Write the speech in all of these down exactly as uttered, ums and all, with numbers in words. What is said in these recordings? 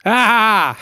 Ah!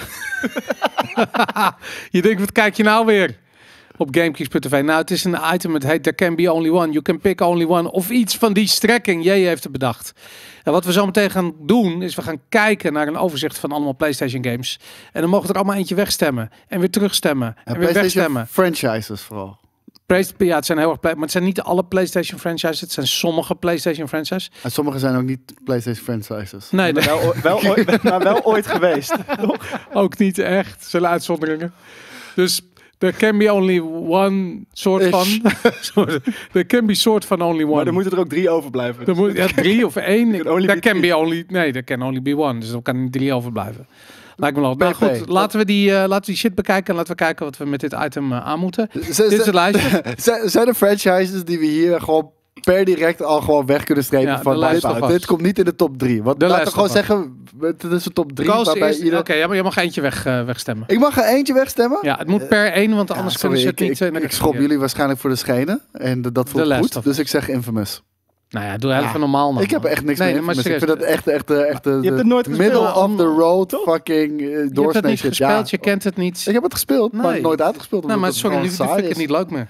Je denkt, wat kijk je nou weer? Op Gamekeys punt t v. Nou, het is een item, het heet There Can Be Only One. You Can Pick Only One. Of iets van die strekking. Jij heeft het bedacht. En wat we zo meteen gaan doen, is we gaan kijken naar een overzicht van allemaal PlayStation games. En dan mogen we er allemaal eentje wegstemmen. En weer terugstemmen. En, en weer wegstemmen. Franchises vooral. Ja, het zijn heel erg, maar het zijn niet alle PlayStation franchises. Het zijn sommige PlayStation franchises. En sommige zijn ook niet PlayStation franchises. Nee, maar wel, wel, ooit, maar wel ooit geweest. Ook niet echt. Er zijn uitzonderingen. Dus there can be only one soort van. There can be soort van only one. Maar er moeten er ook drie overblijven. Er moet, ja, drie of één. There can, can be only. Nee, there can only be one. Dus er kan niet drie overblijven. Lijkt me wel. Nou goed, laten we, die, uh, laten we die shit bekijken en laten we kijken wat we met dit item uh, aan moeten. Z dit is het lijstje. Zijn er franchises die we hier gewoon per direct al gewoon weg kunnen strepen ja, van Wipeout? Dit komt niet in de top drie. Want laten we gewoon zeggen, het is een top drie. Ieder... Oké, okay, ja, je mag eentje weg, uh, wegstemmen. Ik mag er eentje wegstemmen? Ja, het moet per één, want anders ja, sorry, kunnen ze het ik, niet... Ik, ik, ik schop jullie waarschijnlijk voor de schenen. En dat voelt goed. Dus ik zeg Infamous. Nou ja, doe even ja. normaal nog. Ik heb echt niks nee, meer Infamous. Ik vind dat echt, echt, echt de, je hebt het nooit middle gespeeld, of the road toch? Fucking uh, doorsnee shit. Je hebt het niet gespeeld, ja. Je kent het niet. Ik heb het gespeeld, nee. maar nooit uitgespeeld. Nee, maar sorry, nu vind ik het niet leuk meer.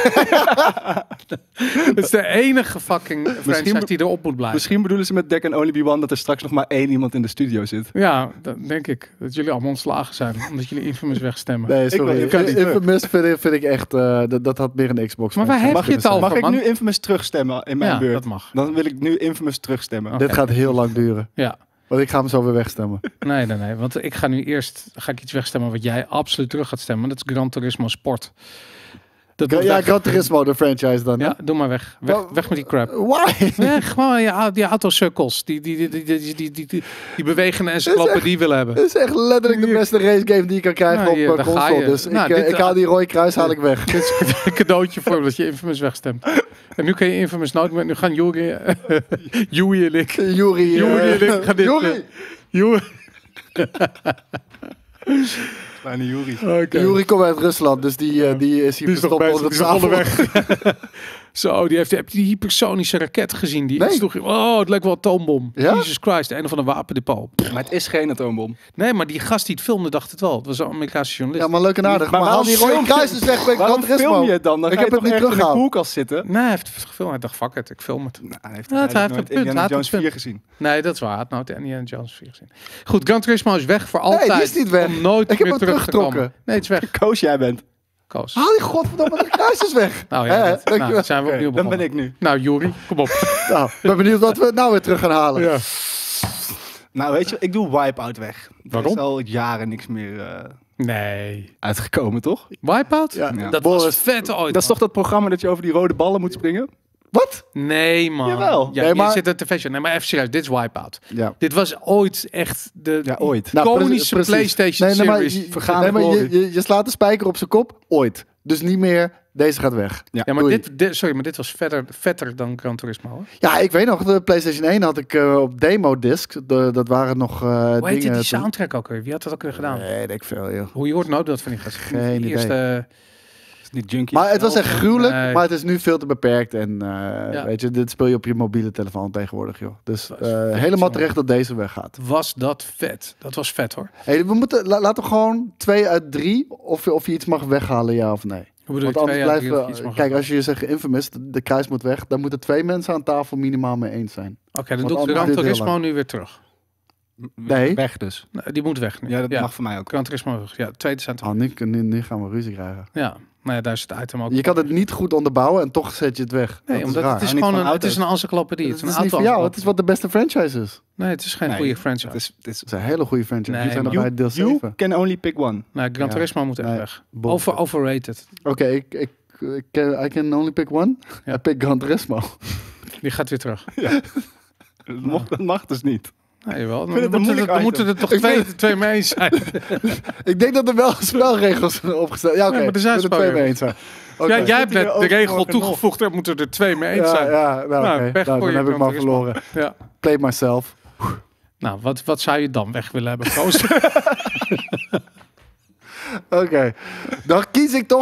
Het is de enige fucking franchise die erop moet blijven. Misschien bedoelen ze met There Can Only Be One dat er straks nog maar één iemand in de studio zit. Ja, dat denk ik. Dat jullie allemaal ontslagen zijn. Omdat jullie Infamous wegstemmen. Nee, sorry. Ik ik Infamous vind ik, vind ik echt... Uh, dat, dat had meer een Xbox. Maar waar heb je het al? Mag ik nu Infamous terugstemmen in mijn ja, beurt? Dat mag. Dan wil ik nu Infamous terugstemmen. Okay. Dit gaat heel lang duren. Ja. Want ik ga hem zo weer wegstemmen. Nee, nee, nee. Want ik ga nu eerst ga ik iets wegstemmen wat jij absoluut terug gaat stemmen. Dat is Gran Turismo Sport. Dat ja, ja Gran Turismo, de franchise dan. Ja, doe maar weg. Weg, well, weg met die crap. Why? Weg, gewoon ja, die autosukkels. Die, die, die, die, die, die, die, die, die bewegende encyclopedie willen hebben. Het is echt letterlijk de beste race game die je kan krijgen nou, op uh, console. Dus nou, ik, dit, ik haal die rode kruis haal ik weg. Dit is een cadeautje voor dat je Infamous wegstemt. En nu kan je Infamous nooit meer. Nu gaan Juri, Juri en ik. Juri, Juri en ik gaan dit. Juri. Juri. Kleine Juri. Okay. Juri komt uit Rusland, dus die, uh, die is hier die verstopt onder de tafel. Onderweg. Zo, die heeft, heb je die hypersonische raket gezien? Die nee. sloeg, oh, het lijkt wel een atoombom. Ja? Jesus Christ, een of andere wapendepot. Maar het is geen atoombom. Nee, maar die gast die het filmde dacht het wel. Het was een Amerikaanse journalist. Ja, maar leuk en aardig. Maar, maar haal die rode kruisjes weg bij Gran Turismo. Waarom film je het dan? Dan ik ga je heb het niet in de koelkast zitten. Nee, hij heeft het gefilmd. Hij dacht, fuck it, ik film het. Nou, hij heeft, ja, hij hij heeft nooit een punt. Indiana Jones vier gezien. Nee, dat is waar. Hij had nooit Indiana Jones vier gezien. Goed, Gran Turismo is weg voor altijd. Nee, die is niet weg. Om nooit ik heb meer hem terug te komen. Nee, het is weg. Koos, jij bent. Koos. Haal die godverdomme de kruisjes weg. Nou ja, dat, eh, nou, zijn we opnieuw okay, dan ben ik nu. Nou, Juri, kom op. Nou, ik ben benieuwd wat we nou weer terug gaan halen. Ja. Nou, weet je, ik doe Wipeout weg. Waarom? Er is al jaren niks meer uh, nee. uitgekomen, toch? Wipeout? Ja. Ja. Dat Boris. was vet ooit. Dat is toch dat programma dat je over die rode ballen moet springen? Wat? Nee, man. Jawel. Ja, nee, maar... Je zit er te fashion. Nee, maar even serieus. Dit is Wipeout. Ja. Dit was ooit echt de ja, ooit. iconische nou, PlayStation nee, nee, maar, series. Je, nee, maar je, je, je slaat de spijker op zijn kop. Ooit. Dus niet meer, deze gaat weg. Ja, ja maar dit, dit, sorry, maar dit was vetter, vetter dan Gran Turismo. Hoor. Ja, ik weet nog, de PlayStation één had ik uh, op demo-disc. De, dat waren nog uh, Hoe dingen... heet die soundtrack ook weer? Wie had dat ook weer gedaan? Nee, weet ik veel, joh. Hoe je hoort nooit dat van die gasten. Geen idee. Eerste, die junkie. Maar het was echt gruwelijk, nee. maar het is nu veel te beperkt. En uh, ja. weet je, dit speel je op je mobiele telefoon tegenwoordig, joh. Dus uh, helemaal terecht dat deze weggaat. Was dat vet? Dat was vet, hoor. Hey, we moeten, la, laten we gewoon twee uit drie, of, of je iets mag weghalen, ja of nee. Hoe bedoel Want anders twee blijven, kijk, als je zegt Infamous, de, de kruis moet weg, dan moeten twee mensen aan tafel minimaal mee eens zijn. Oké, okay, dan doe ik Gran Turismo nu weer terug. Nee. Weg dus. Nee, die moet weg nu. Ja, dat ja. mag voor mij ook. Gran Turismo weg. Ja, tweede zijn oh, nu, nu, nu gaan we ruzie krijgen. Ja, maar ja, daar is het item ook. Je kan het niet goed onderbouwen en toch zet je het weg. Nee, dat omdat is het is ja, gewoon een, van het is een encyclopedie. Het is, een is niet voor jou, het is wat de beste franchise is. Nee, het is geen nee, goede franchise. Het is, het is, het is een hele goede franchise. Nee, Die zijn you, nog bij deel you zeven. can only pick one. Nee, Gran Turismo ja. moet echt nee, weg. Over, overrated. Oké, okay, ik, ik, ik can, I can only pick one. Ja. I pick Gran Turismo. Die gaat weer terug. Ja. dat, mag, dat mag dus niet. Nee, wel. Dan, dan, moeten, er, dan moeten er toch twee, twee mee eens zijn. Ik denk dat er wel spelregels zijn opgesteld. Ja, oké. Okay. Ja, er zijn er twee mee eens zijn. Okay. Ja, jij hebt net de regel toegevoegd, er moeten er twee mee eens zijn. Ja, ja nou, nou, okay. nou, dan heb ik maar verloren. Ja. Play myself. Nou, wat, wat zou je dan weg willen hebben, Koos? Oké. Okay. Dan kies ik toch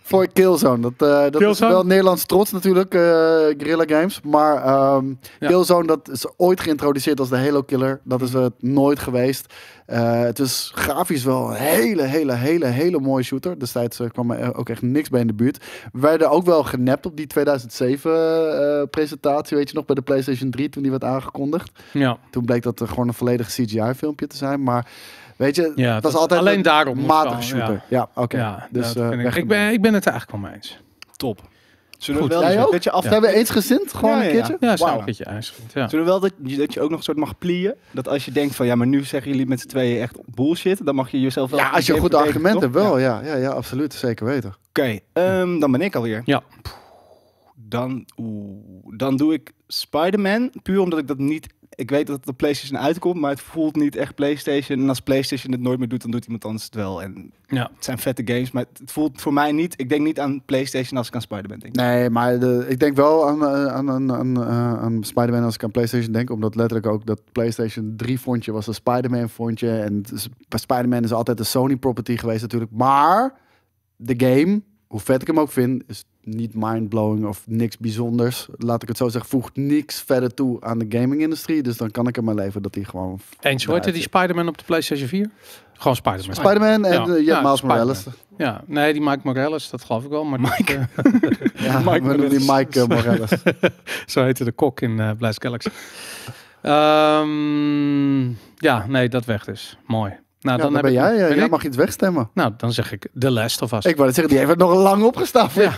voor Killzone. Dat, uh, dat Killzone? is wel Nederlands trots natuurlijk, uh, Guerrilla Games. Maar um, ja. Killzone, dat is ooit geïntroduceerd als de Halo Killer. Dat is het nooit geweest. Uh, het is grafisch wel een hele, hele, hele, hele mooie shooter. Destijds uh, kwam er ook echt niks bij in de buurt. We werden ook wel genept op die tweeduizend zeven uh, presentatie, weet je nog, bij de PlayStation drie toen die werd aangekondigd. Ja. Toen bleek dat er gewoon een volledig C G I-filmpje te zijn, maar weet je, ja, dat, dat is altijd alleen daarom een matige shooter. Ja, ja oké. Okay. Ja, dus, uh, ik, ik, ben, ik ben het er eigenlijk wel mee eens. Top. Zullen Goed, we wel jij ook? Je af... ja. Zijn we eensgezind? Gewoon ja, ja, ja. een keertje? Ja, wow. Een keertje eensgezind. Ja. Zullen we wel dat, dat je ook nog een soort mag plieën? Dat als je denkt van, ja, maar nu zeggen jullie met z'n tweeën echt bullshit, dan mag je jezelf wel... Ja, als je een goed argument hebt wel. Ja. Ja, ja, absoluut. Zeker weten. Oké, okay, um, dan ben ik alweer. Ja. Dan, oeh, dan doe ik Spider-Man, puur omdat ik dat niet... Ik weet dat het op PlayStation uitkomt, maar het voelt niet echt PlayStation. En als PlayStation het nooit meer doet, dan doet iemand anders het wel. En ja. Het zijn vette games, maar het voelt voor mij niet... Ik denk niet aan PlayStation als ik aan Spider-Man denk. Nee, maar de, ik denk wel aan, aan, aan, aan, aan Spider-Man als ik aan PlayStation denk. Omdat letterlijk ook dat PlayStation drie fondje was een Spider-Man fondje. En Spider-Man is altijd een Sony property geweest natuurlijk. Maar de game, hoe vet ik hem ook vind, is niet mindblowing of niks bijzonders. Laat ik het zo zeggen, voegt niks verder toe aan de gaming-industrie. Dus dan kan ik er maar leven dat hij gewoon... Eens, hoe heette die Spider-Man op de PlayStation vier? Gewoon Spider-Man. Spider-Man en ja. uh, ja, Miles Morales. Ja, nee, die Mike Morales, dat geloof ik wel. Maar Mike? Dat, uh, ja, Mike we noemen die Mike uh, Morales. Zo heette de kok in uh, Blast Galaxy. um, ja, nee, dat weg dus. Mooi. Nou, ja, dan, dan heb ben ik, jij, ben jij ik? mag iets wegstemmen. Nou, dan zeg ik The Last of Us. Ik wou het zeggen, die heeft nog lang opgestaan. Ja.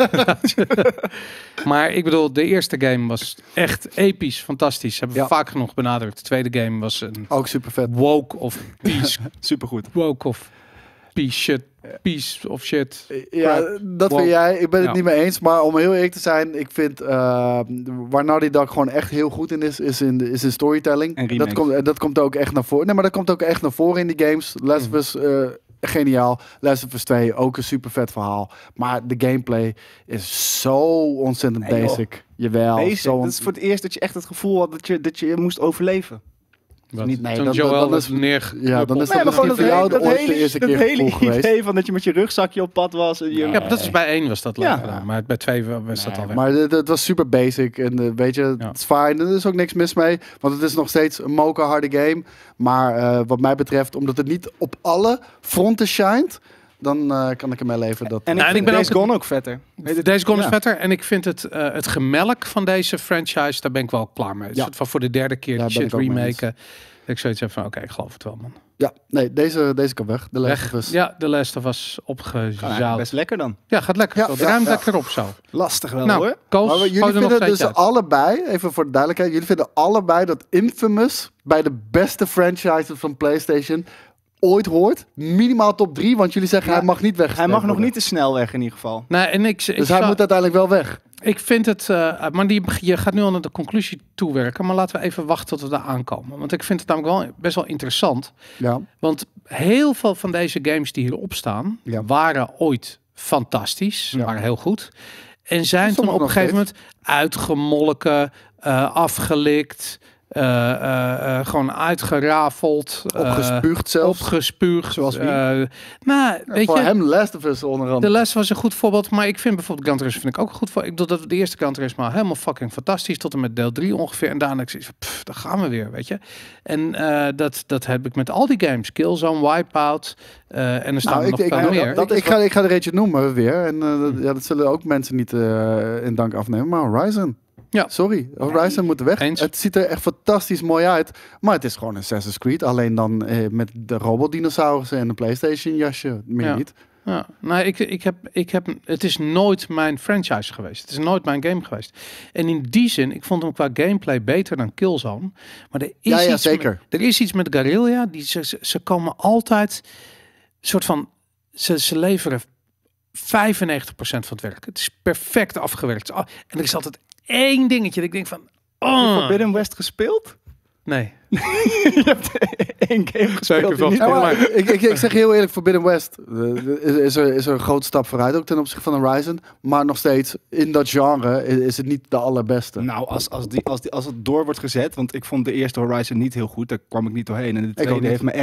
Maar ik bedoel, de eerste game was echt episch, fantastisch. Hebben we ja. vaak genoeg benadrukt. De tweede game was een... Ook super vet. Woke of peace. Supergoed. Woke of peace shit. Piece of shit. Ja, crap. Dat wow. vind jij. Ik ben het ja. niet mee eens. Maar om heel eerlijk te zijn, ik vind uh, waar Naughty Dog gewoon echt heel goed in is, is in, de, is in storytelling. En dat komt, dat komt ook echt naar voren. Nee, maar dat komt ook echt naar voren in die games. Last of Us, uh, geniaal. Last of Us twee, ook een super vet verhaal. Maar de gameplay is zo ontzettend nee, basic. Jawel. Basic. Zo dat is voor het eerst dat je echt het gevoel had dat je, dat je moest overleven. Niet, nee, dan, dan, dan is neer. Ja, dan is dat nee, misschien voor jou de ooit de eerste keer hele geweest. idee van dat je met je rugzakje op pad was. En je... Ja, dat is bij één was dat leuk ja. gedaan, maar bij twee was nee, dat al weg. Maar het was super basic en uh, weet je, ja. het is fijn. Er is ook niks mis mee, want het is nog steeds een mocha harde game. Maar uh, wat mij betreft, omdat het niet op alle fronten shined, dan uh, kan ik ermee leven. Dat en ik, nou, vind ik ben Days Gone ook vetter. Days Gone ja. is vetter. En ik vind het, uh, het gemelk van deze franchise, daar ben ik wel klaar mee. Ja. Dus van voor de derde keer die shit remaken. Ik zoiets heb van, oké, okay, ik geloof het wel, man. Ja, nee, deze, deze kan weg. De Last of Us. Ja, de Last of Us opgezaald. Best lekker dan. Ja, gaat lekker. Ja, ja, ruim ja. lekker op zo. Lastig wel, nou, hoor. Koos, maar jullie vinden dus uit. allebei, even voor de duidelijkheid, jullie vinden allebei dat Infamous bij de beste franchises van PlayStation ooit hoort. Minimaal top drie, want jullie zeggen ja, hij mag niet weg. Hij mag nog worden. niet te snel weg in ieder geval. Nee, en ik, dus ik hij zou, moet uiteindelijk wel weg. Ik vind het, uh, maar die, je gaat nu al naar de conclusie toewerken, maar laten we even wachten tot we daar aankomen. Want ik vind het namelijk wel best wel interessant. Ja. Want heel veel van deze games die hierop staan, ja. waren ooit fantastisch, ja. waren heel goed. En zijn toen op een gegeven moment uitgemolken, uh, afgelikt, Uh, uh, uh, gewoon uitgerafeld. Opgespuugd uh, zelfs. Opgespuugd. Zoals wie? Uh, nou, ja, weet voor je, hem Last of Us onder andere. De Last was een goed voorbeeld. Maar ik vind bijvoorbeeld Gran Turismo vind ik ook een goed voorbeeld. Ik bedoel dat de eerste Gran Turismo helemaal fucking fantastisch. Tot en met deel drie ongeveer. En daarna ik zoiets van, pff, daar gaan we weer, weet je. En uh, dat, dat heb ik met al die games. Killzone, Wipeout. Uh, en er staan nou, er ik, nog ik, veel ik, meer. Dat, ik, ga, ik ga er eentje noemen weer. En uh, dat, ja, dat zullen ook mensen niet uh, in dank afnemen. Maar Horizon. Ja. Sorry, Horizon nee. moet weg. Eens. Het ziet er echt fantastisch mooi uit. Maar het is gewoon Assassin's Creed. Alleen dan eh, met de robotdinosaurussen en een PlayStation jasje. Meer ja. niet. Ja. Nou, ik, ik heb, ik heb, het is nooit mijn franchise geweest. Het is nooit mijn game geweest. En in die zin, ik vond hem qua gameplay beter dan Killzone. Maar er is, ja, ja, iets, zeker. Met, er is iets met Guerrilla. Die, ze, ze komen altijd soort van... Ze, ze leveren vijfennegentig procent van het werk. Het is perfect afgewerkt. En er is altijd één dingetje dat ik denk van... Oh. Heb je Forbidden West gespeeld? Nee. Je hebt één game gespeeld. Niet ja, maar, ik, ik, ik zeg heel eerlijk, Forbidden West uh, is, is, er, is er een grote stap vooruit ook ten opzichte van Horizon. Maar nog steeds, in dat genre is, is het niet de allerbeste. Nou, als, als, die, als, die, als het door wordt gezet, want ik vond de eerste Horizon niet heel goed. Daar kwam ik niet doorheen. En de tweede heeft me echt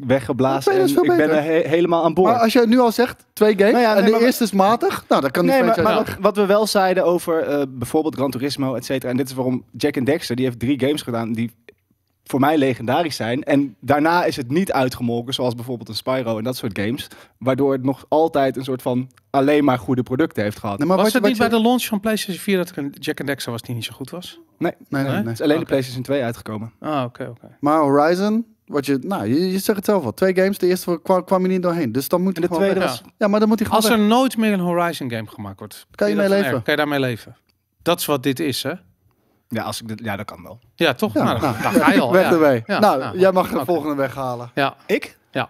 weggeblazen. Ja, En dat is veel ik ben beter. er he- helemaal aan boord. Maar als je nu al zegt, twee games, Nou ja, en nee, de maar- eerste is matig, nou, dan kan die Nee, maar, franchise maar weg. wat, wat we wel zeiden over uh, bijvoorbeeld Gran Turismo, et cetera. En dit is waarom Jack and Dexter, die heeft drie games gedaan die voor mij legendarisch zijn. En daarna is het niet uitgemolken, zoals bijvoorbeeld een Spyro en dat soort games. Waardoor het nog altijd een soort van alleen maar goede producten heeft gehad. Nee, maar Was wat het je- niet wat bij je- de launch van PlayStation vier dat er een Jack and Dexter was die niet zo goed was? Nee, Nee, nee, Nee? nee. het is alleen Oké. de PlayStation twee uitgekomen. Ah, oké, oké. Maar Horizon, wat je, nou, je, je zegt het zelf al. Twee games, de eerste kwam, kwam je niet doorheen. Dus dan moet En hij de gewoon tweede weg. was... Ja, maar dan moet hij gewoon Als er weg. nooit meer een Horizon game gemaakt wordt, Kan je dat mee van leven? erg? Kan je daarmee leven? Dat is wat dit is, hè? Ja, als ik dit, ja, dat kan wel. Ja, toch? Ja, nou, dan, nou, dan ga je al. Weg ja. ermee. Ja, nou, ja. jij mag de Oké. volgende weghalen. Ja, Ik? ja.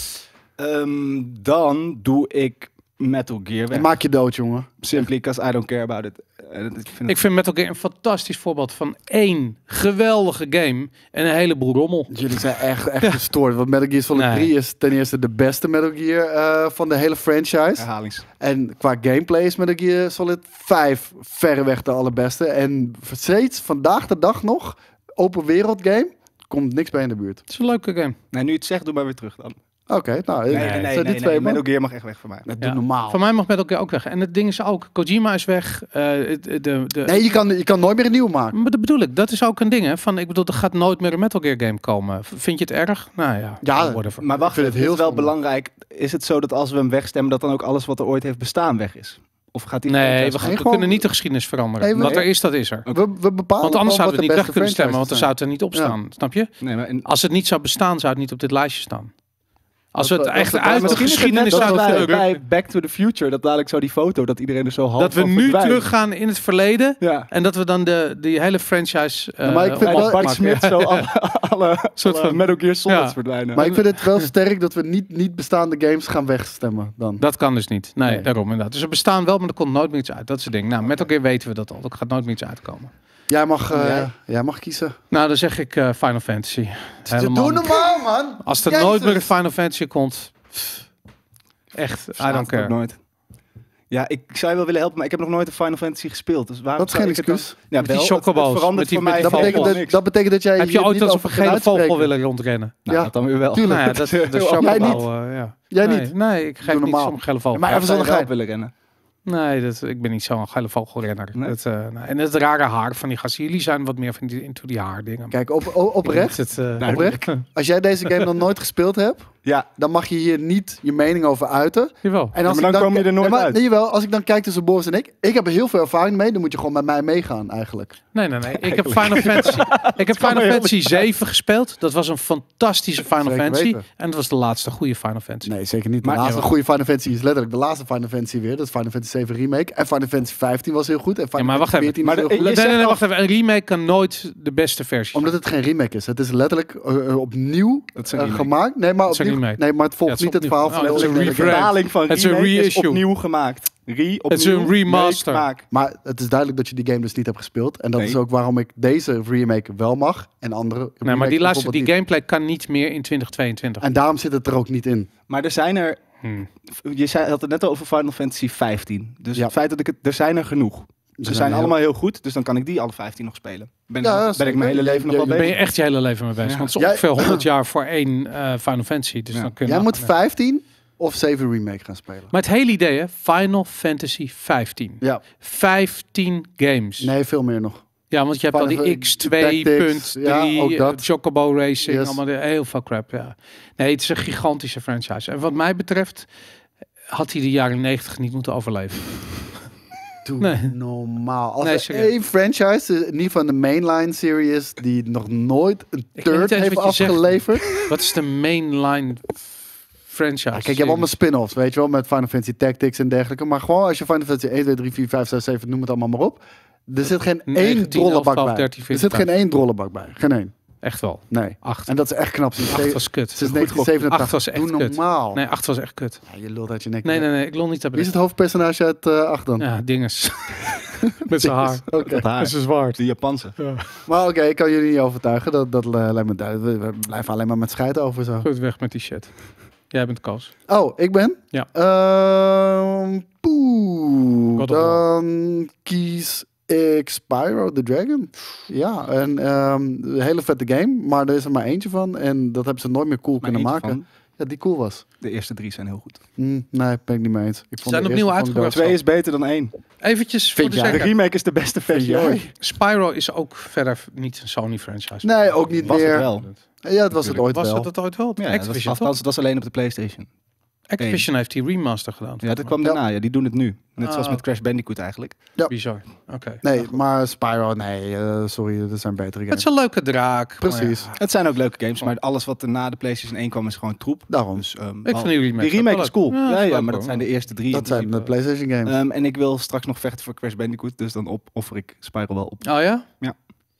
Ehm, dan doe ik Metal Gear weg. Maak je dood, jongen. Simply because I don't care about it. En het- ik vind Ik het- vind Metal Gear een fantastisch voorbeeld van één geweldige game en een heleboel rommel. Jullie zijn echt, echt gestoord. Want Metal Gear Solid Nee. drie is ten eerste de beste Metal Gear eh, van de hele franchise. herhalings. En qua gameplay is Metal Gear Solid vijf verreweg de allerbeste. En steeds, vandaag de dag nog, open wereld game, komt niks bij in de buurt. Het is een leuke game. Nee, nu je het zegt, doe maar weer terug dan. Oké, nou, Nee, eh, nee, nee, zijn nee, die nee, twee man? Metal Gear mag echt weg voor mij. Dat Ja. doe normaal. Voor mij mag Metal Gear ook weg. En het ding is ook, Kojima is weg. eh, de, de, de, Nee, je kan, je kan nooit meer een nieuwe maken. Maar dat bedoel ik, dat is ook een ding, hè? Van, ik bedoel, er gaat nooit meer een Metal Gear game komen. V- Vind je het erg? Nou ja, Ja, whatever. Maar wacht, Ik vind het het heel is wel zonde. belangrijk. Is het zo dat als we hem wegstemmen, dat dan ook alles wat er ooit heeft bestaan weg is? Of gaat die Nee, we, franchise- gaan, Nee, we gewoon- kunnen niet de geschiedenis veranderen. Nee, we- wat er is, dat is er. We, we bepalen Want anders gewoon zouden we wat het niet de weg beste kunnen stemmen, want dan zou franchises het er niet op staan. Snap je? Nee, maar in, Als het niet zou bestaan, zou het niet op dit lijstje staan. Als we Dat- het dat- echt dat- uit de misschien is het geschiedenis net- dat zouden is bij, wel drukken, bij Back to the Future, dat dadelijk zo die foto, dat iedereen er zo half dat we van nu verdwijnt. teruggaan in het verleden Ja. en dat we dan de, die hele franchise uh, Ja, maar ik vind En wel- dat Bart maken. Smit zo alle, alle, Soort alle van- Metal Gear Solids Ja. verdwijnen. Maar ik vind het wel sterk dat we niet, niet bestaande games gaan wegstemmen dan. Dat kan dus niet. Nee, Nee. daarom inderdaad. Dus er bestaan wel, maar er komt nooit meer iets uit. Dat is het ding. Nou, Metal Gear weten we dat al. Er gaat nooit meer iets uitkomen. Jij mag, eh, Jij? jij mag kiezen. Nou, dan zeg ik uh, Final Fantasy. Helemaal Doe niet. normaal, man! Als er Jezus. nooit meer een Final Fantasy komt, pff, echt, I Slaat don't het ook care. nooit. Ja, ik zou je wel willen helpen, maar ik heb nog nooit een Final Fantasy gespeeld. Dus waarom Dat is zou geen ik het dan- excuus. Ja, Met die wel, het- het chocobo's, verandert met die- voor met mij die Dat betekent, helemaal dat, niks. dat betekent dat jij Heb je hier ooit niet eens op over een kan gele vogel uitspreken. willen rondrennen? Nou, Ja, dat dan weer wel. tuurlijk. Nou ja, dat, de Jij chocobo, uh, ja. Jij nee, niet? Nee, ik geef Doe niet normaal. zo'n gele vogel. Maar Maar even even zonder zonder gein. willen rennen. Nee, dat, ik ben niet zo'n geile vogelrenner. Nee? Dat, uh, nee. En het rare haar van die gasten. Jullie zijn wat meer van die, into die haardingen. Kijk, op, op, oprecht, Het, uh, Nou, oprecht. Als jij deze game nog nooit gespeeld hebt, Ja, dan mag je hier niet je mening over uiten. Jawel. En als maar ik dan kom je er nooit nee, maar, uit. Nee, jawel, als ik dan kijk tussen Boris en ik, ik heb er heel veel ervaring mee, dan moet je gewoon met mij meegaan eigenlijk. Nee, nee, nee. Ik heb Final Fantasy, ik heb Final heel Fantasy zeven gespeeld. Dat was een fantastische Final Zeker Fantasy. weten. En dat was de laatste goede Final Fantasy. Nee, zeker niet. De Maar- laatste jawel. goede Final Fantasy is letterlijk de laatste Final Fantasy weer. Dat is Final Fantasy zeven Remake. En Final Fantasy vijftien was heel goed. En Final Ja, maar wacht Fantasy even. veertien Maar was heel de- goed. Nee, je nee, nee, zegt wacht even. Een remake kan nooit de beste versie Omdat het geen remake is. Het is letterlijk eh, eh, opnieuw dat is een eh, remake. gemaakt. Nee, maar Het is een opnieuw. remake. Nee, maar het volgt Ja, het is niet het verhaal opnieuw. van Oh, de het is een originele refresh. game. vertaling van Het is een remake is reissue. opnieuw gemaakt. Re, opnieuw, is een remaster. make, maak. Maar het is duidelijk dat je die game dus niet hebt gespeeld. En dat Nee. is ook waarom ik deze remake wel mag. En andere Nee, maar remake die, laatste, bijvoorbeeld die niet. gameplay kan niet meer in twintig tweeëntwintig. En daarom zit het er ook niet in. Maar er zijn er... Hmm. Je zei, had het net al over Final Fantasy vijftien. Dus Ja. het feit dat ik het... Er zijn er genoeg. Ze zijn zijn heel- allemaal heel goed. Dus dan kan ik die alle vijftien nog spelen. Ben, Ja, ben ik zeker. mijn hele Je- leven nog je- wel je- Daar ben bezig. je echt je hele leven mee bezig. Ja. Want het is Jij- ongeveer honderd jaar voor één uh, Final Fantasy. Dus Ja. dan kun je Jij nagaan. moet vijftien of zeven remake gaan spelen. Maar het hele idee, hè? Final Fantasy vijftien. Ja, vijftien games. nee, veel meer nog. Ja, want je hebt al Final die Fan- X twee punt drie, ja, ook dat. eh, Chocobo Racing, Yes. allemaal de- heel veel crap, ja. Nee, het is een gigantische franchise. En wat mij betreft had hij de jaren negentig niet moeten overleven. Doe Nee. normaal. Als Nee, er serieus. één franchise, in ieder geval de mainline serie is, die nog nooit een Ik weet third niet eens heeft wat je zegt. afgeleverd. Wat is de mainline franchise? Ja, kijk, je hebt allemaal spin-offs, weet je wel, met Final Fantasy Tactics en dergelijke. Maar gewoon als je Final Fantasy één, twee, drie, vier, vijf, zes, zeven, noem het allemaal maar op. Er zit geen één negentien, elf, drollebak twaalf, bij. dertien, Er veertien, zit geen één drollebak bij. Geen één. Echt wel. Nee. Acht. En dat is echt knap. Sinds, Acht was kut. sinds Goed negentien zevenentachtig. acht was echt Doe kut. normaal. Nee, acht was echt kut. Ja, je lult uit je nek. Nee, nee, nee. Ik lol niet Wie hebben. is het hoofdpersonage uit uh, acht dan? Ja, dinges. Met zijn haar. Oké. Dat haar. zijn zwart. De Japanse. Maar oké, ik kan jullie niet overtuigen. Dat, dat uh, lijkt me duidelijk. We, we blijven alleen maar met scheid over zo. Goed, weg met die shit. Jij bent Koos. Oh, ik ben? Ja. Ehm poeh. God of War. Dan kies Ik Spyro the Dragon. Ja, en um, een hele vette game. Maar er is er maar eentje van. En dat hebben ze nooit meer cool Maar kunnen eentje maken. van, Ja, die cool was. de eerste drie zijn heel goed. Mm, nee, ben ik niet mee eens. Ik vond Zijn de opnieuw eerste vond ik uitgebracht. dood. Twee is beter dan één. Eventjes voor Vind de jij? De zekerheid. remake is de beste versie jij? ooit. Spyro is ook verder niet een Sony-franchise. Nee, ook niet Was het meer. wel. Ja, het was het ooit Was wel. het het ooit wel? Ja, dat was, Activision, althans, toch? het was alleen op de PlayStation. Activision heeft die remaster gedaan. Ja, dat volgens kwam daarna. Ja, die doen het nu. Net Ah, zoals met oké. Crash Bandicoot eigenlijk. mij. Bizar. Oké. Nee, Nou goed. maar Spyro, nee, uh, sorry, er zijn betere Het games. is een leuke draak. maar Precies. ja. Het zijn ook leuke games, maar alles wat er na de PlayStation één kwam is gewoon troep. Daarom. Dus, um, Ik vind die remake, die remake ook is wel cool. leuk. Ja, dat ja, is leuk, maar dat hoor. zijn de eerste drie. Dat in zijn de principe. PlayStation games. Um, en ik wil straks nog vechten voor Crash Bandicoot, dus dan op, offer ik Spyro wel op. Oh ja? Ja.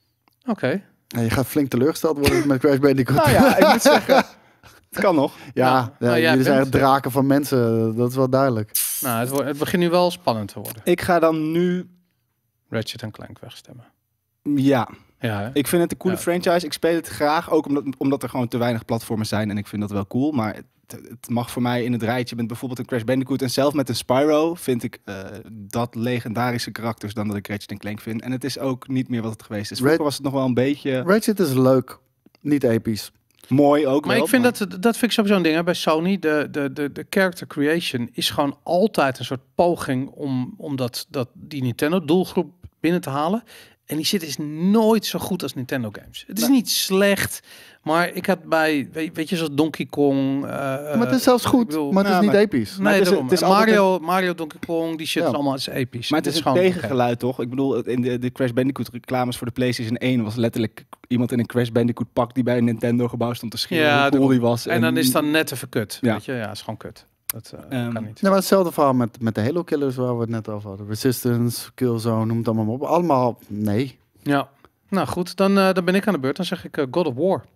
Oké. Ja, je gaat flink teleurgesteld worden met Crash Bandicoot. Nou ja, ik moet zeggen, het kan nog. ja, Nou, ja, nou, jij jullie zijn bent- echt draken van mensen, dat is wel duidelijk. Nou, het, wordt- het begint nu wel spannend te worden. Ik ga dan nu, Ratchet en Clank wegstemmen. ja, Ja, hè? ik vind het een coole Ja. franchise. Ik speel het graag, ook omdat, omdat er gewoon te weinig platformen zijn en ik vind dat wel cool. Maar het, het mag voor mij in het rijtje met bijvoorbeeld een Crash Bandicoot en zelf met een Spyro vind ik uh, dat legendarische karakters dan dat ik Ratchet en Clank vind. En het is ook niet meer wat het geweest is. Vroeger Red- was het nog wel een beetje Ratchet is leuk, niet episch. mooi ook Maar wel. ik vind dat, dat vind ik sowieso een ding hè, bij Sony. De, de, de, de character creation is gewoon altijd een soort poging om, om dat, dat, die Nintendo doelgroep binnen te halen. En die zit is nooit zo goed als Nintendo games. Het is Nee. niet slecht, maar ik had bij, weet, weet je, zoals Donkey Kong. Uh, maar het is zelfs goed, ik bedoel- maar het is nou, niet maar- episch. Nee, het is- daarom. het is En altijd Mario, Mario, Donkey Kong, die shit Ja. is allemaal is episch. Maar het Dit is een gewoon tegengeluid, toch? Ik bedoel, in de, de Crash Bandicoot reclames voor de PlayStation één was letterlijk iemand in een Crash Bandicoot pak die bij een Nintendo gebouw stond te schreeuwen Ja, hoe cool daarom. die was. En dan is het dan net even kut. Ja. Weet je, ja, is gewoon kut. Dat uh, Ehm, kan niet. Ja, maar hetzelfde verhaal met, met de Halo Killers waar we het net over hadden. Resistance, Killzone, noem het allemaal maar op. Allemaal nee. Ja. Nou goed, dan, uh, dan ben ik aan de beurt. Dan zeg ik uh, God of War.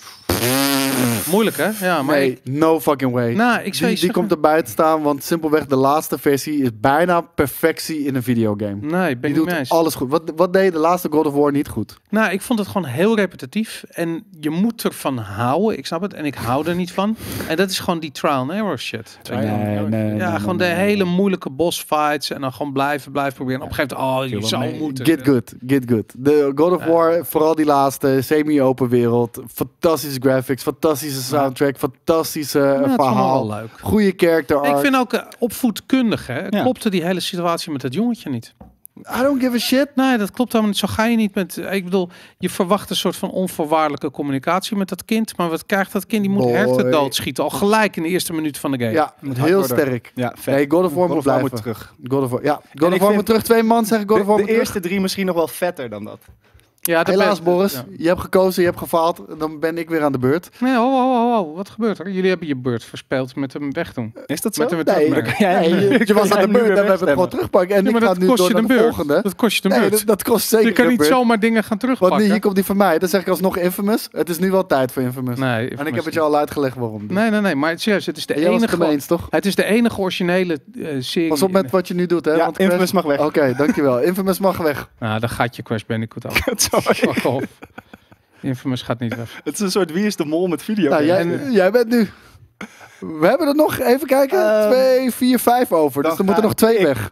Moeilijk hè? Ja, maar Nee, ik, no fucking way. nou, ik zou die je die zeggen- komt erbij te staan, want simpelweg de laatste versie is bijna perfectie in een videogame. Nee, ben Die ik niet doet mee eens. alles goed. Wat, wat deed de laatste God of War niet goed? Nou, ik vond het gewoon heel repetitief. En je moet ervan houden. Ik snap het. En ik hou er niet van. En dat is gewoon die trial and error shit. Weet je wel. Nee, nee, Ja, nee, gewoon nee, de nee, hele nee. moeilijke boss fights. En dan gewoon blijven, blijven proberen. En op een gegeven moment, oh, je zou Nee, moeten. Get good, get good. De God of Ja. War, vooral die laatste, semi-open wereld. Fantastische graphics, fantastische soundtrack, fantastische Ja, uh, het is gewoon verhaal. wel leuk. Goede character arc. Ik vind ook uh, opvoedkundig, hè. Ja. Klopte die hele situatie met dat jongetje niet. I don't give a shit. Nee, dat klopt helemaal niet. Zo ga je niet met... Ik bedoel, je verwacht een soort van onvoorwaardelijke communicatie met dat kind. Maar wat krijgt dat kind? Die moet Boy. herten doodschieten. Al gelijk in de eerste minuut van de game. Ja, Moet hard heel worden. sterk. Ja, vet. Nee, God of War God moet of War blijven. moet terug. God of War, ja. God En of ik War vind- moet terug. Twee man zeggen God of War De, moet de terug. eerste drie misschien nog wel vetter dan dat. Ja, dat Helaas, ben- Boris. ja. Je hebt gekozen, je hebt gefaald. Dan ben ik weer aan de beurt. Nee, ho, ho, ho, ho. Wat gebeurt er? Jullie hebben je beurt verspeeld met hem wegdoen. Is dat zo? Met hem Nee, terug- maar dan kan jij Nee, hem- je, je kan was jij aan de hem nu beurt weer en we hebben het wegstemmen. gewoon terugpakken. En Ja, ik maar ga dat nu kost door je naar de de beurt. volgende. Dat kost je de Nee, beurt. dat, dat kost zeker je kan de niet beurt. zomaar dingen gaan Want terugpakken. nu, hier komt die van mij. Dan zeg ik alsnog Infamous. Het is nu wel tijd voor Infamous. Nee, En ik heb het je al uitgelegd waarom. Nee, nee, nee. Maar serieus, het is de En jij was het enige... ermee eens, toch? Het is de enige originele eh, serie. Pas op met wat je nu doet, hè? Ja, want Crash- Infamous mag weg. Oké, dankjewel. Infamous mag weg. Nou, dan gaat je Crash Bandicoot af. Sorry. Fuck off. Infamous gaat niet weg. Het is een soort Wie is de Mol met video. Nou, jij, en- jij bent nu... We hebben er nog, even kijken, Ehm, twee, vier, vijf over. Dus dan er moeten ga nog twee ik- weg.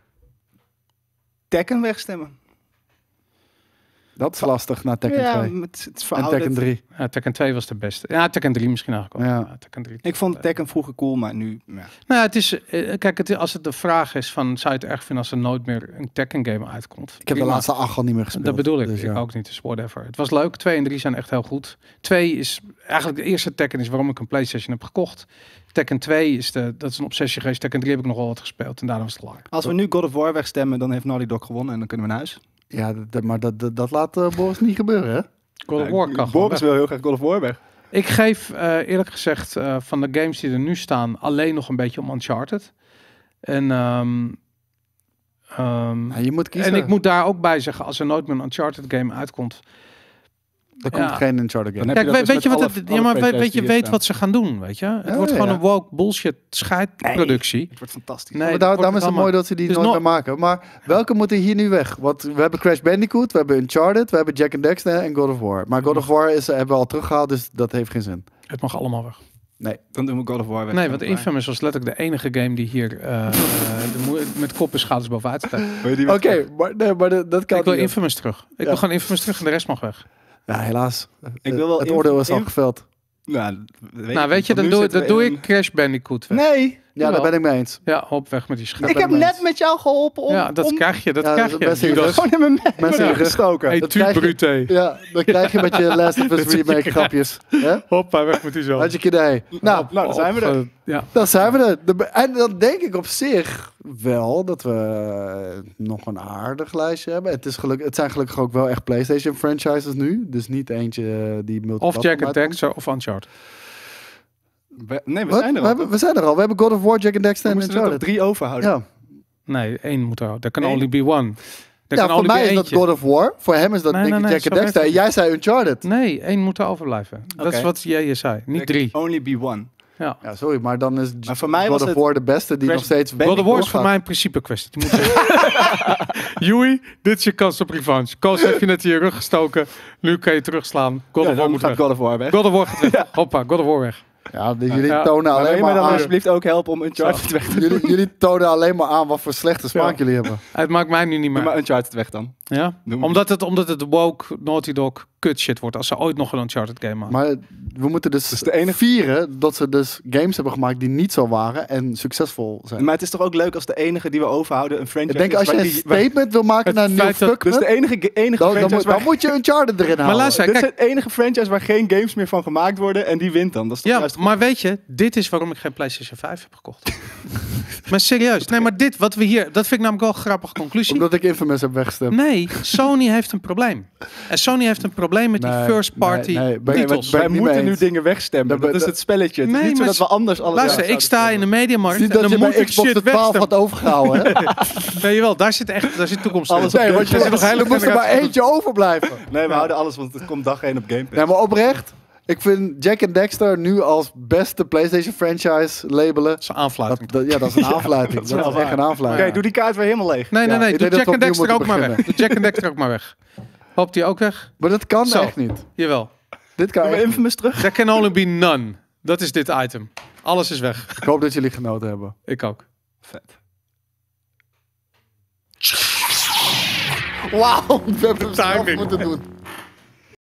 Tekken wegstemmen. Dat is lastig na Tekken ja, twee. het, het is En verouderd. Tekken drie. Ja, Tekken twee was de beste. Ja, Tekken drie misschien eigenlijk wel. Ja. Ja, Tekken drie. Ik vond Tekken vroeger cool, maar nu... Ja. Nou, het is... eh, kijk, het, als het de vraag is van... Zou je het erg vinden als er nooit meer een Tekken game uitkomt? Ik heb de Prima. laatste acht al niet meer gespeeld. Dat bedoel ik. Dus Ik ja. ook niet. Dus whatever. Het was leuk. Twee en drie zijn echt heel goed. Twee is eigenlijk de eerste Tekken is waarom ik een PlayStation heb gekocht. Tekken twee is de, dat is een obsessie geweest. Tekken drie heb ik nog wel wat gespeeld en daarom was het klaar. Als we nu God of War wegstemmen, dan heeft Naughty Dog gewonnen en dan kunnen we naar huis. Ja, dat- dat- maar dat, dat, dat laat eh, Boris niet gebeuren, hè? God of War kan gewoon Boris weg. wil heel graag God of War weg. Ik geef eh, eerlijk gezegd eh, van de games die er nu staan alleen nog een beetje om Uncharted. En, ehm, ehm, Ja, je moet kiezen. en ik moet daar ook bij zeggen, als er nooit meer een Uncharted game uitkomt. Er komt ja. geen Uncharted game. Dan heb Kijk, je weet, dat dus weet je met wat alle- het, alle ja, maar weet, franchises weet je die er weet staan. wat ze gaan doen, weet je? Het Ja, wordt ja, gewoon ja. een woke bullshit scheidproductie. Het wordt fantastisch. Nee, maar dat daar, wordt daarom is het allemaal- mooi dat ze die Dus nooit no- meer maken. Maar welke moeten hier nu weg? Want we hebben Crash Bandicoot, we hebben Uncharted, we hebben Jack and Daxter en God of War. Maar God of War is, hebben we al teruggehaald, dus dat heeft geen zin. Het mag allemaal weg. Nee. Dan doen we God of War weg. Nee, want Infamous was letterlijk de enige game die hier uh, de mo- met kop en schouders bovenuit staat. Oké, okay, maar, nee, maar de, dat kan Ik wil niet. Infamous terug. Ik ja. wil gewoon Infamous terug en de rest mag weg. Ja, helaas. Ik wil wel het oordeel is al geveld. Nou, weet, nou, weet je, dan doe, dat doe ik Crash Bandicoot weg. Nee. Ja, daar ben ik mee eens. Ja, hop, weg met die schaap. Ik heb net met jou geholpen om... Ja, dat om... krijg je, dat ja, krijg je. Dat je dat gewoon in mijn mensen gestoken. Hey, dat krijg je, ja, dan krijg je met je Last of Us remake grapjes. Ja? Hoppa, weg met die zo. Had je idee. Nou, Hop, nou, dan zijn we er. Uh, ja. Dan zijn we er. De, en dan denk ik op zich wel dat we uh, nog een aardig lijstje hebben. Het, is geluk, het zijn gelukkig ook wel echt PlayStation franchises nu. Dus niet eentje uh, die multiplatform Of Jack and Daxter of Uncharted. We, nee, we Wat? zijn er we al. hebben, we zijn er al. We hebben God of War, Jack and Daxter en Uncharted. We drie overhouden. Ja. Nee, één moet er. There can Eén? only be one. There Ja, voor mij is dat God of War. Voor hem is dat nee, denk ik nee, nee, Jack and Daxter. En jij zei Uncharted. Nee, één moet er overblijven. Dat Okay. is wat jij zei. Niet There drie. can only be one. Ja. Ja, sorry, maar dan is Maar voor mij God was of het War de beste die Crash nog steeds... God of War is voor mij een principe kwestie. Die moet Joey, dit is je kans op revanche. Koos heb je net in je rug gestoken. Nu kan je terugslaan. God ja, of War dan moet gaat weg. God of War weg. God of War gaat weg. Ja. Hoppa, God of War weg. Ja, de, jullie Ja. tonen Maar wil alleen je maar, me dan aan... alsjeblieft ook helpen om Uncharted weg te doen? Jullie, jullie tonen alleen maar aan wat voor slechte smaak Ja. jullie hebben. Het maakt mij nu niet Doe meer. maar Uncharted weg dan. Ja? Doe maar. Omdat het, omdat het woke Naughty Dog kut shit wordt. Als ze ooit nog een Uncharted game maken. Maar we moeten dus is de enige- vieren dat ze dus games hebben gemaakt die niet zo waren en succesvol zijn. Maar het is toch ook leuk als de enige die we overhouden een franchise Ik denk als is je waar een die- waar- statement wil maken Het naar een nieuw feit dat- fuck, Dus de enige, enige dan, dan, franchise moet, waar... dan moet je Uncharted erin halen. luister, Dit is kijk- het enige franchise waar geen games meer van gemaakt worden en die wint dan. Dat is toch Ja, juist... maar weet je, dit is waarom ik geen PlayStation vijf heb gekocht. Maar serieus, nee, maar dit wat we hier, dat vind ik namelijk wel een grappige conclusie. Omdat ik Infamous heb weggestemd. Nee, Sony heeft een probleem. En Sony heeft een probleem met die Nee, first party nee, nee, ben je- titels. ben Wij ik niet moeten mee nu eens. dingen wegstemmen. Dat Dat, be- is het spelletje. Het is Nee, niet zo maar dat we anders alles... Luister, ja, ik sta in de mediamarkt Niet en dat dan je moet bij ik Xbox shit de twaalf wegstemmen. had overgehouden. Hè? Nee, jawel, daar zit echt, daar zit toekomst in. Alles- Nee, want je, Er zit nog hele er moest er maar generaties- eentje overblijven. Nee, we houden alles, want het komt dag één op Game Pass. Nee, maar oprecht. Ik vind Jack and Daxter nu als beste PlayStation franchise labelen. Dat is een aanfluiting. Dat, dat, ja, dat is een aanfluiting. is dat wel is echt waar. een aanfluiting. Oké, doe die kaart weer helemaal leeg. Nee, nee, Ja, nee, ik doe denk Jack dat we and opnieuw Dexter ook moeten maar weg. beginnen. Doe Jack and Dexter ook maar weg. Hoopt die ook weg? Maar dat kan Zo. echt niet. Jawel. Dit kan Doen we echt niet. Infamous terug? There can only be none. Dat is dit item. Alles is weg. Ik hoop dat jullie genoten hebben. Ik ook. Vet. Wauw, we hebben het zelf Timing. moeten doen.